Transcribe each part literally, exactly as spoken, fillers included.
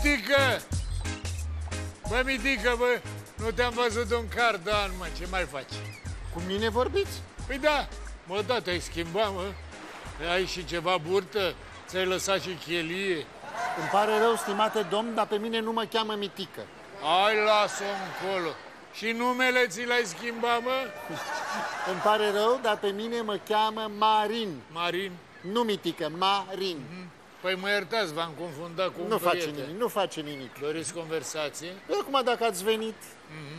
Mitică! Bă, Mitică, bă, nu te-am văzut un cardan, mă, ce mai faci? Cu mine vorbiți? Păi da, mă, da, te-ai schimbat, mă. Ai și ceva burtă, ți-ai lăsat și chelie. Îmi pare rău, stimate domn, dar pe mine nu mă cheamă Mitică. Hai, lasă-o încolo. Și numele ți l-ai schimbat, mă? Îmi pare rău, dar pe mine mă cheamă Marin. Marin? Nu Mitică, Marin. Mm-hmm. Păi mă iertați, v-am confundat cu un Nu face prieten. nimic, nu face nimic. Doriți conversație? Păi acum dacă ați venit... Mm-hmm.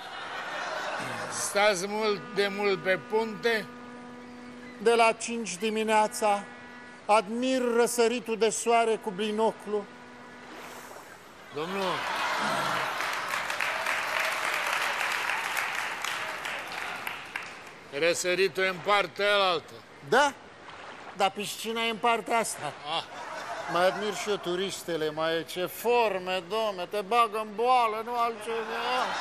Stați mult de mult pe punte? De la cinci dimineața admir răsăritul de soare cu binoclu. Domnul... Răsăritul e în partea alaltă. Da? Dar piscina e în partea asta. Ah. Mai admir și eu turistele, mai ce forme, domne, te bagă în boală, nu altceva.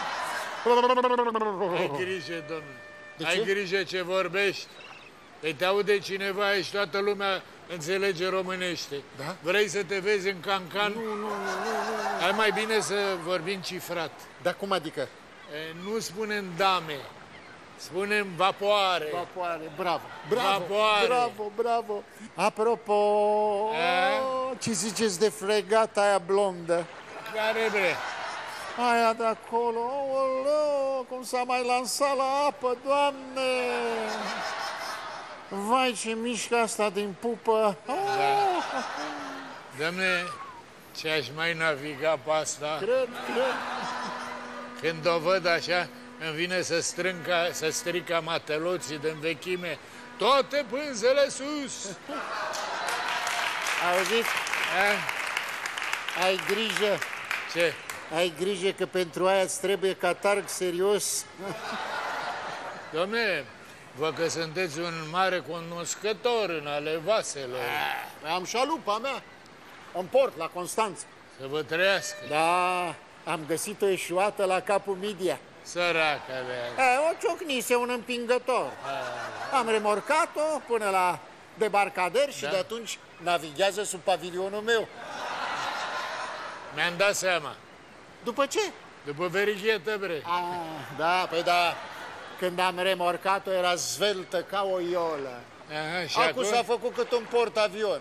Ai grijă, domnule. De Ai ce? grijă ce vorbești. Păi te aude cineva aici, toată lumea înțelege românește. Da? Vrei să te vezi în cancan? Nu, nu, nu, nu, nu. Hai mai bine să vorbim cifrat. Dar cum adică? E, nu spunem dame, spunem vapoare. Vapoare, bravo. Bravo, Vapoare. bravo, bravo. Apropo, A? ce ziceți de fregata aia blondă? Care bre? Aia de acolo, oleo, cum s-a mai lansat la apă, Doamne! Vai, ce mișcă asta din pupă! Da. Doamne, ce aș mai naviga pe asta? Cred, cred. Când o văd așa, îmi vine să strânca, să strica mateloții de învechime. Toate pânzele sus! Auziți? A? Ai grijă, Ce? ai grijă că pentru aia îți trebuie catarg serios. Dom'le, vă că sunteți un mare cunoscător în ale vaselor. Am șalupa mea, în port, la Constanța. Să vă trăiască. Da, am găsit o eșuată la capul Midia. Săraca de aia. E, o ciocnise un împingător. Am remorcat-o până la debarcader și Da. de atunci navighează sub pavilionul meu. Mi-am dat seama. După ce? După verighetă, bre. Ah, da, păi da, când am remorcat-o era zveltă ca o iolă. Aha, și Acum acum? s-a făcut cât un portavion.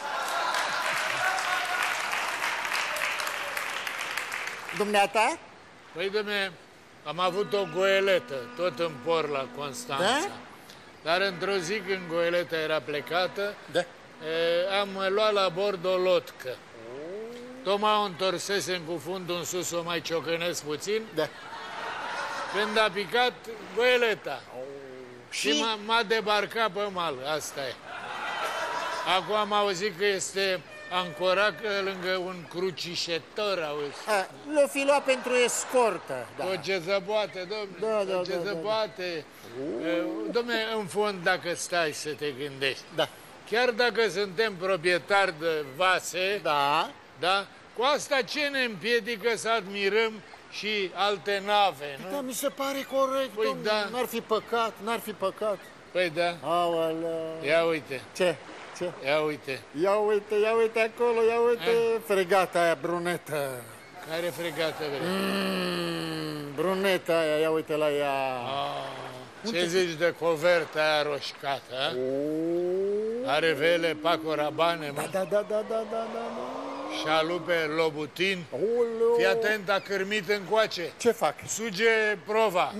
Dumneata? Păi, dom'le, am avut o goeletă, tot în port la Constanța. Da? Dar într-o zi când goeleta era plecată, Da. e, am luat la bord o lotcă. Tocmai o întorsesem cu fundul în sus, o mai ciocănesc puțin, Da. când a picat goeleta. Și Și? m-a debarcat pe mal, asta e. Acum am auzit că este ancorat lângă un crucișător, auzi. A, l-o fi luat pentru escortă. Da. Tot ce se poate, domnule, Da, da, tot ce da, se da, da. poate. Dom'le, în fond, dacă stai să te gândești, Da. chiar dacă suntem proprietari de vase, Da. da, cu asta ce ne împiedică să admirăm și alte nave, Da, nu? mi se pare corect, Păi domnule. da. N-ar fi păcat, n-ar fi păcat. Păi da, Aoleu. ia uite, Ce? Ce? ia uite. Ia uite, ia uite acolo, ia uite fregata aia brunetă. Care fregată, bre? Mm, bruneta aia, ia uite la ea. Ah, ce zici de coverta aia roșcată, a? O, Are vele Paco Rabanne, da, mă, da, da, da, da, da, da, da. șalupe Lobutin. Oleu. Fii atent, a cârmit încoace. Ce fac? Suge prova.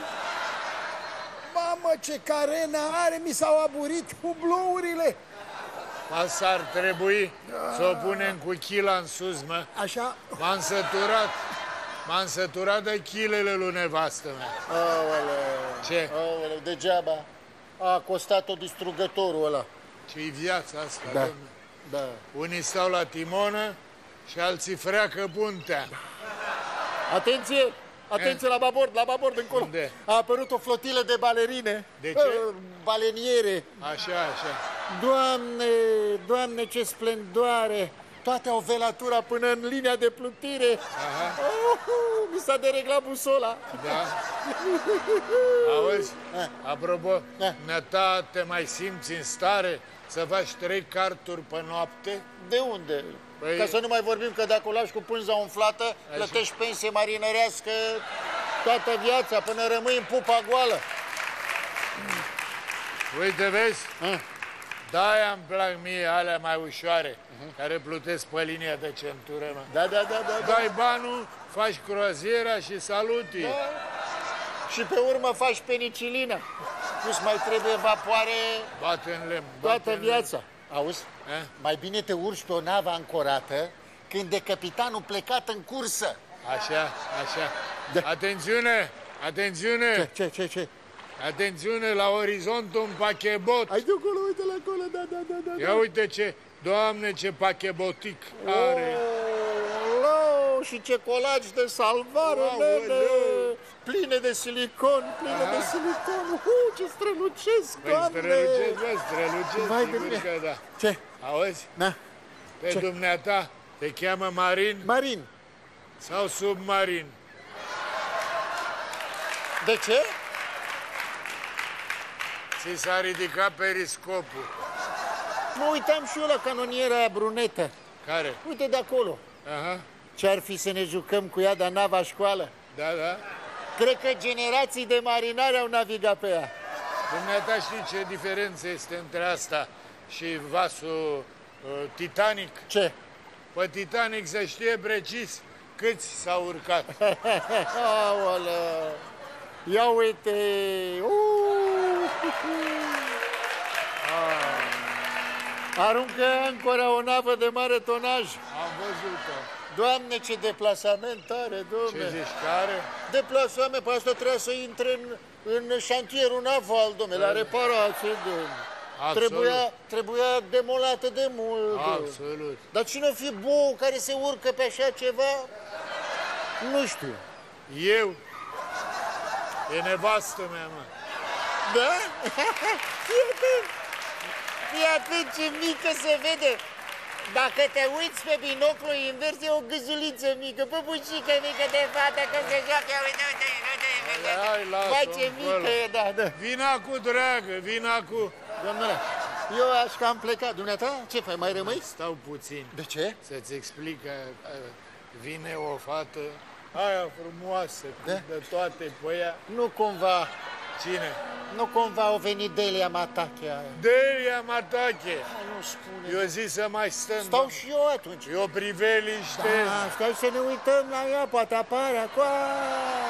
Mamă, ce carena are, mi s-au aburit hublourile. Asta ar trebui să o punem cu chila în sus, mă. Așa? M-am săturat. M-am săturat de chilele lui nevastă mea. Aoleu. Ce? Aoleu, degeaba. A costat-o distrugătorul ăla. Ce-i viața asta, Da. domnule? Da. Unii stau la timonă și alții freacă puntea. Atenție! Atenție la babord, la babord încolo. Unde? A apărut o flotilă de balerine. De ce? Uh, Baleniere. Așa, așa. Doamne, Doamne, ce splendoare! toate au velatura până în linia de plutire. Aha. Oh, mi s-a dereglat busola. Da? Auzi? A. Apropo, A. năta, te mai simți în stare să faci trei carturi pe noapte? De unde? Păi... Ca să nu mai vorbim că dacă o lași cu pânza umflată, Așa. plătești pensie marinărească toată viața până rămâi în pupa goală. Uite, vezi? A. De-aia îmi plac mie alea mai ușoare, uh-huh. care plutesc pe linia de centură, mă. Da, da, da, da. Dai banul, faci croaziera și saluti. Da. Și pe urmă faci penicilina. Nu-ți mai trebuie vapoare Bate în lemn. toată în viața. Auzi? lemn. Mai bine te urci pe o navă ancorată când e capitanul plecat în cursă. Așa, așa. Da. Atențiune, atențiune, Ce, ce, ce? atențiune, la orizont un pachebot. Hai de acolo, uite la acolo, da, da, da, da. Ia uite ce, Doamne, ce pachebotic are. Oh, și ce colaci de salvare, Aoleu. nene! Pline de silicon, pline Aha. de silicon. Uh, ce strălucesc, Păi Doamne! strălucesc, bă, strălucesc, Vai de sigur mine. că da. Ce? Auzi, Na, pe Ce? dumneata te cheamă marin Marin, sau submarin? de ce? Ți s-a ridicat periscopul. Mă uitam și eu la canoniera aia brunetă. Care? Uite de acolo. Aha, Ce-ar fi să ne jucăm cu ea de nava școală? da, da. Cred că generații de marinari au navigat pe ea. Dumneata știi ce diferență este între asta și vasul uh, Titanic? Ce? Pe Titanic se știe precis câți s-au urcat. Aoleu! Ia uite! Uh! Aruncă ancora o navă de mare tonaj. Am văzut-o. Doamne, ce deplasament are, Ce domne! zici, care? Deplasament, pe asta trebuia să intre în, în șantierul naval, domne, la reparație, domne. Absolut. Trebuia, trebuia demolată de mult. domne. Absolut. Dar cine o fi bou care se urcă pe așa ceva? Nu știu. Eu? E nevastă mea, mă. Da? Fii atent! Fii atent ce mică se vede! Dacă te uiți pe binoclu invers, e o gâzuliță mică, păpușică mică de fată, că se joacă, uite, uite, uite, uite, Hai, lasă-o vai ce încolo. mică e, da, da. Vina cu dragă, vina cu... Domnule, eu aș cam pleca. Dumneata, ce fai, mai rămâi? Stau puțin De ce? să-ți explic că uh, vine o fată aia frumoasă, cu Da? de toate pe ea. Nu cumva, Cine? nu cumva au venit Delia Matache aia. Delia Matache. Hai, nu spune. Eu zic să mai stăm. Stau și eu atunci. E o priveliște. Da, stai să ne uităm la ea, poate apare acolo.